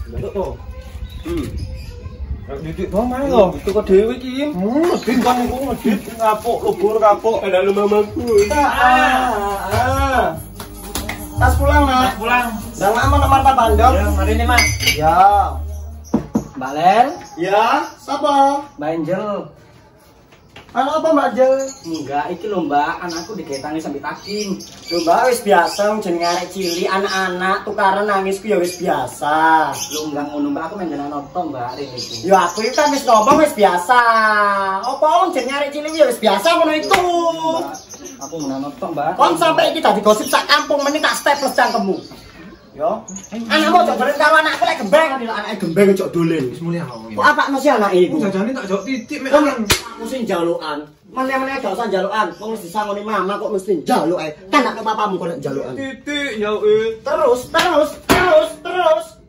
Bentuk to. Didik to mah lho. Itu kok dhewe iki. Medit kan iku medit kapuk lubur kapuk. Ada lu mamaku. Tas pulang, Nak. Pulang. Dan lama nomor Pak Bandung. Ya, mari nih, Mas. Ya. Mbak Len, Ya, siapa? Mbak Angel. Anu apa Mbak Jel? Enggak, iki lho Mbak, anakku digetangi sampai taking. Lho Mbak wis biasa jenenge arek cilik anak-anak tukaran nangis ku ya wis biasa. Lu enggak ngono, Mbak, aku menjenengan nonton Mbak rene iki. Ya aku itu kan wis ngomong wis biasa. Apa wong jenenge arek cilik ya wis biasa ngono itu. Mbak, aku menang nonton Mbak. Kon sampai iki dadi gosip sak kampung meneh tak staples cangkemmu. Yo. Anakmu ojo dolen karo anakku lek gembeng, anake gembeng ojo dolen. Wis mulih aku. Kok apakno sih anake iku? Jajane tak jok titik mek. Aku sing jalukan. Meneh-meneh gak usah jalukan. Wong wis disangoni mama kok mesti njaluk ae. Kan nek papamu kok nek jalukan. Titik ya Terus.